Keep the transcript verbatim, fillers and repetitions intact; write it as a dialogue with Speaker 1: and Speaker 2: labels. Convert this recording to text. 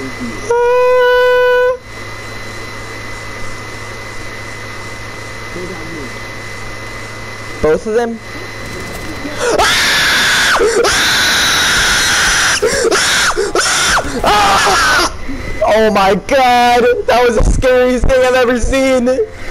Speaker 1: Both of them? Oh my god! That was the scariest thing I've ever seen!